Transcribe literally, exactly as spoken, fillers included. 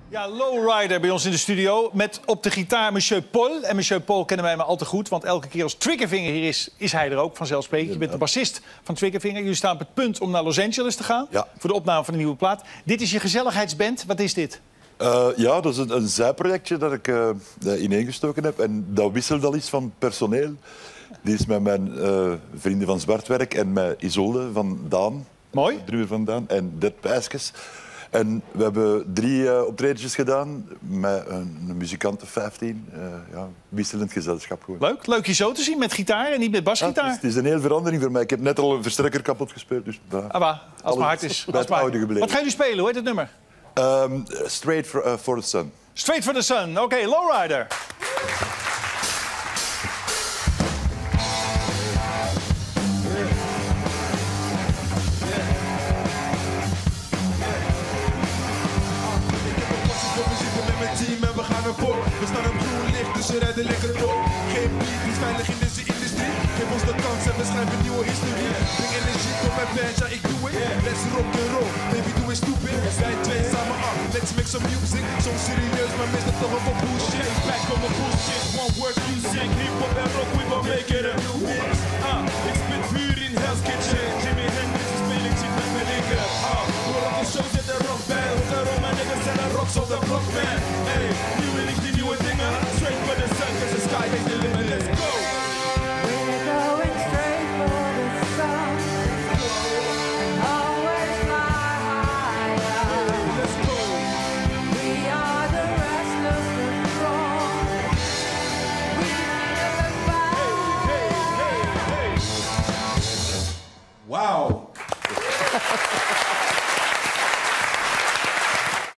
Ja, Lowrider bij ons in de studio. Met op de gitaar Monsieur Paul. En Monsieur Paul kennen wij maar al te goed. Want elke keer als Triggerfinger hier is, is hij er ook vanzelfsprekend. Je bent de bassist van Triggerfinger. Jullie staan op het punt om naar Los Angeles te gaan. Ja. Voor de opname van de nieuwe plaat. Dit is je gezelligheidsband. Wat is dit? Uh, ja, dat is een, een zijprojectje dat ik uh, ineengestoken heb. En dat wisselt al iets van personeel. Die is met mijn uh, vrienden van Zwartwerk en met Isolde van Daan. Mooi. De drummer van Daan. En Dead Pijskes. En we hebben drie uh, optredens gedaan met een, een muzikant of vijftien. Uh, ja, wisselend gezelschap gewoon. Leuk. Leuk je zo te zien met gitaar en niet met basgitaar. Ja, het, is, het is een hele verandering voor mij. Ik heb net al een versterker kapot gespeeld. Dus, bah, ah, bah, als het maar hard is. Bij het oude gebleven. Wat gaan jullie spelen? Hoe heet het nummer? Um, straight for, uh, for the Sun. Straight for the Sun. Oké, okay, Lowrider. We staan op groen licht, dus we rijden lekker door. Geen beat, die is veilig in deze industrie. Geef ons de kans en we schrijven nieuwe historie. Bring energie op mijn band, ja ik doe het. Let's rock and roll, baby doe het stupid. Wij twee samen af, let's make some music. Soms serieus, maar meestal toch op bullshit. Back on the bullshit, one word music. Hip-hop en rock, we gon' make it a new mix. Ah, ik spit vuur in Hell's Kitchen. Jimi Hendrix is speling, zit met mijn linker. Ah, hoor op de show zit een rock band. Want daarom mijn niggas zijn een rocks op de block, man. Hey, nu wil ik die